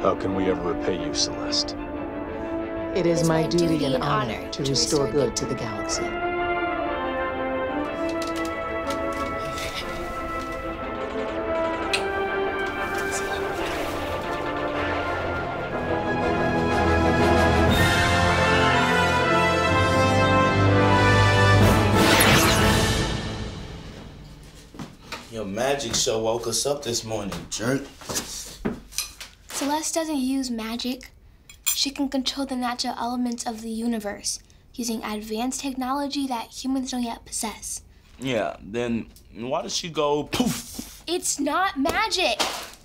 How can we ever repay you, Celeste? It is my duty and honor to restore good to the galaxy. Your magic show woke us up this morning, jerk. Celeste doesn't use magic. She can control the natural elements of the universe using advanced technology that humans don't yet possess. Yeah, then why does she go poof? It's not magic!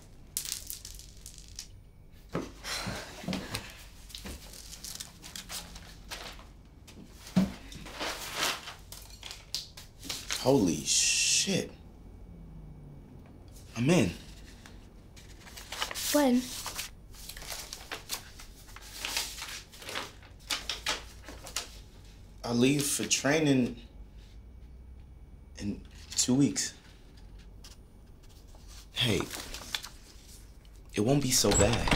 Holy shit. I'm in. When? I leave for training in 2 weeks. Hey, it won't be so bad.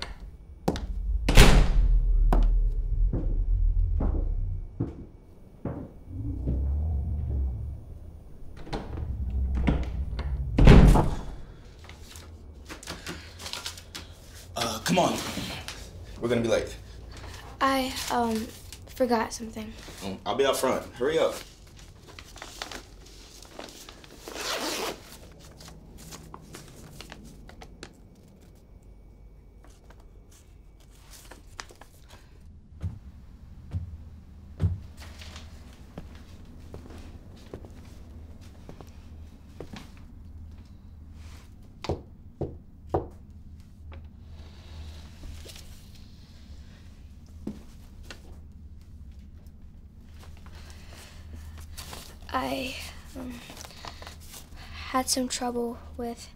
Come on. We're gonna be late. I, forgot something. I'll be out front. Hurry up. I had some trouble with...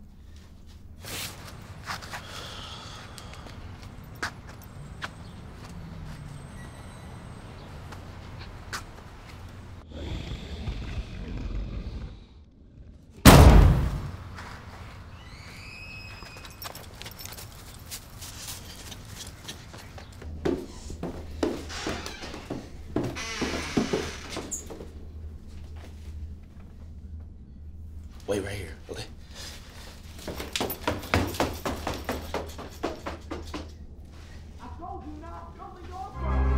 Wait right here, okay? I told you not. Come to your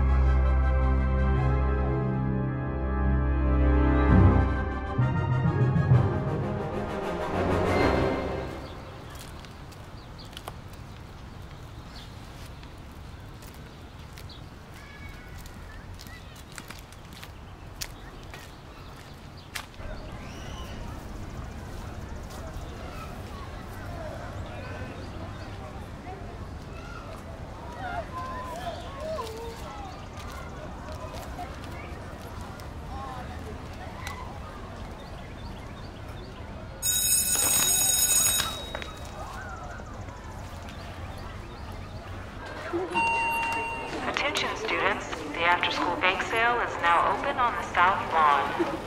Attention students, the after-school bake sale is now open on the South Lawn.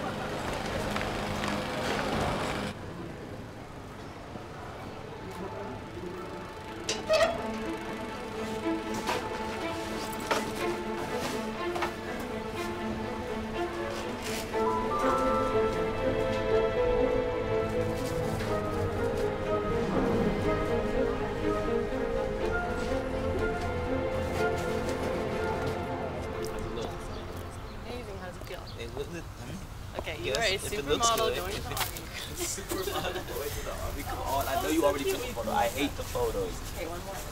Okay, you are a supermodel going to the army. Supermodel going to the army? Come on, I know you already took a photo. I hate the photos. Okay, one more.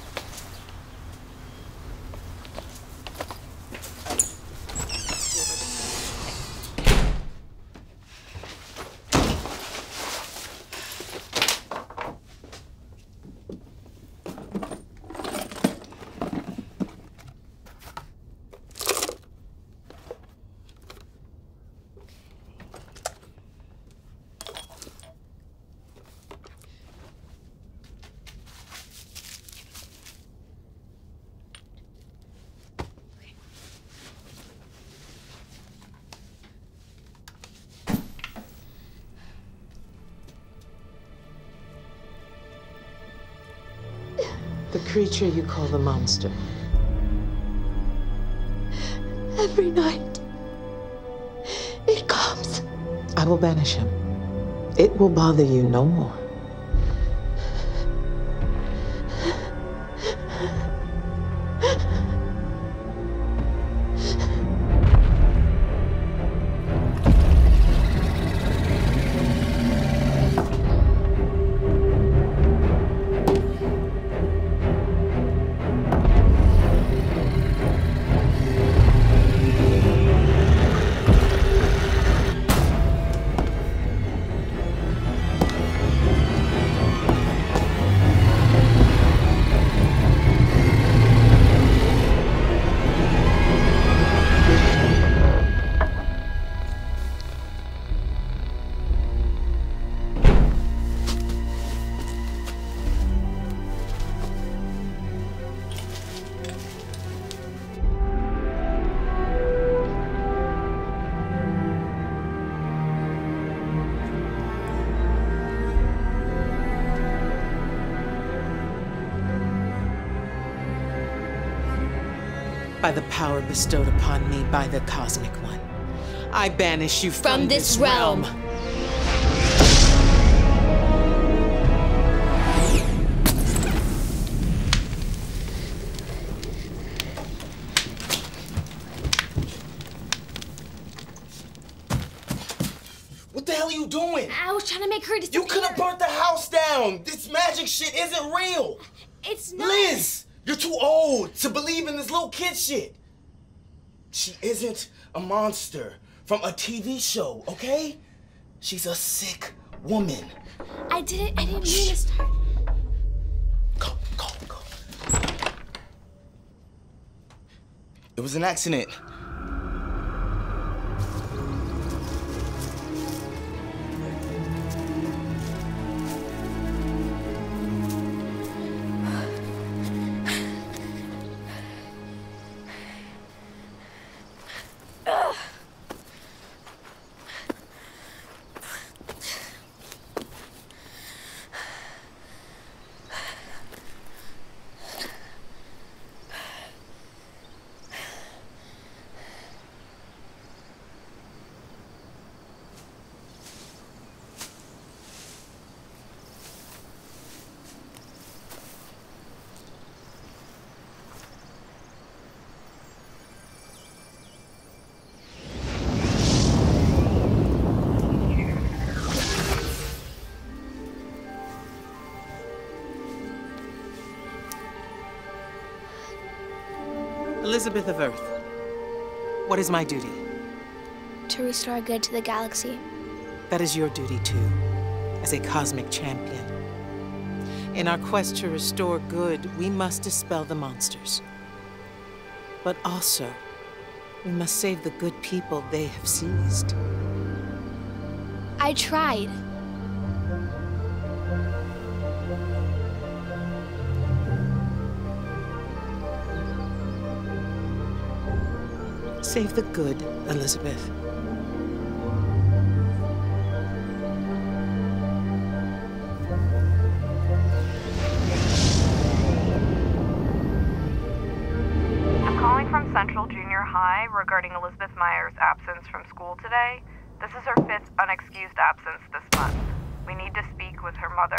creature you call the monster. Every night, it comes. I will banish him. It will bother you no more. By the power bestowed upon me by the Cosmic One, I banish you from this realm. What the hell are you doing? I was trying to make her disappear. You could have burnt the house down. This magic shit isn't real. It's not. Liz, you're too old to believe in this little kid shit. She isn't a monster from a TV show, okay? She's a sick woman. I didn't mean to start. Go. It was an accident. Elizabeth of Earth, what is my duty? To restore good to the galaxy. That is your duty too, as a cosmic champion. In our quest to restore good, we must dispel the monsters. But also, we must save the good people they have seized. I tried. Save the good, Elizabeth. I'm calling from Central Junior High regarding Elizabeth Meyer's absence from school today. This is her 5th unexcused absence this month. We need to speak with her mother.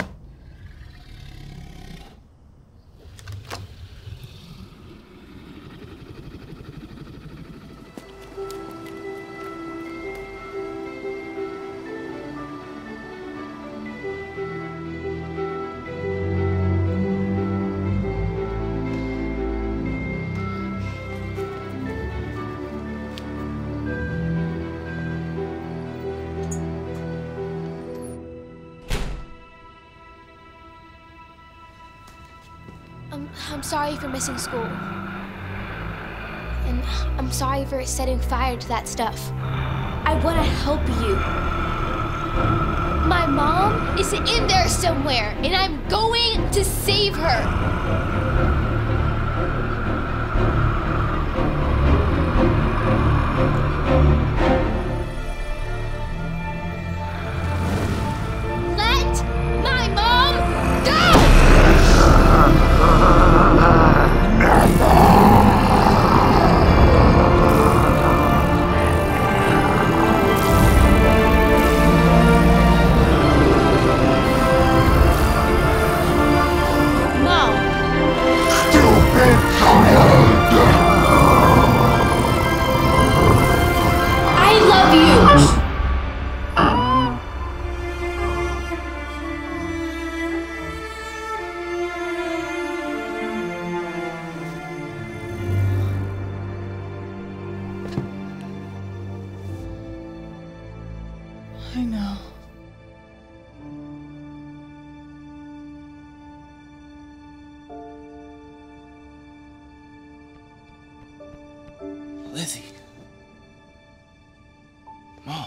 I'm sorry for missing school. And I'm sorry for setting fire to that stuff. I want to help you. My mom is in there somewhere, and I'm going to save her. Let my mom go! I know. Lizzie. Mom.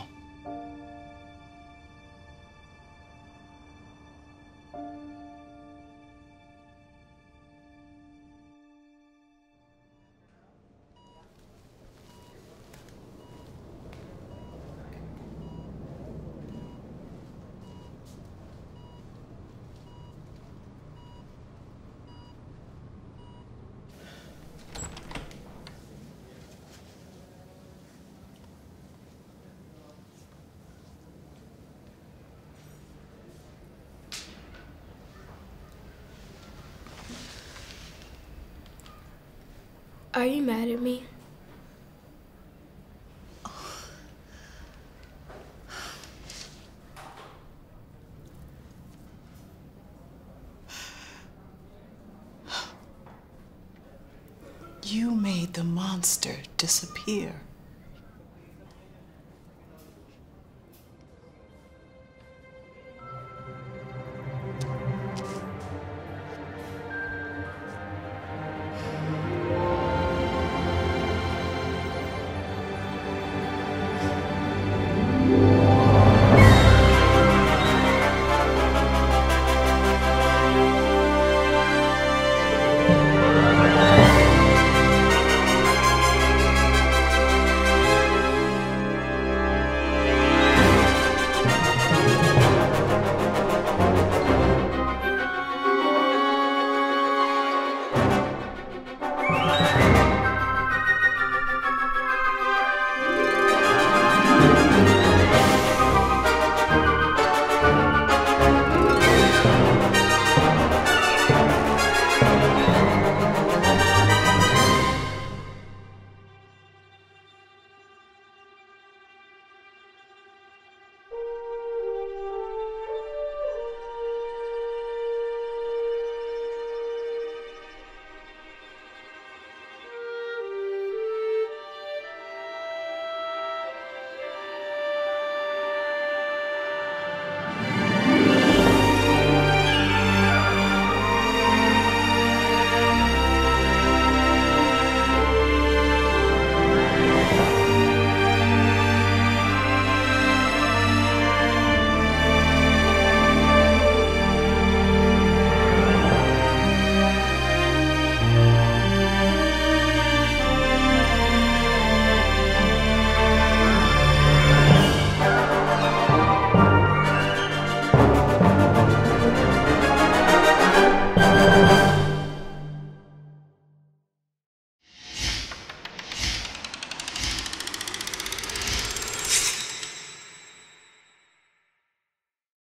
Are you mad at me? You made the monster disappear.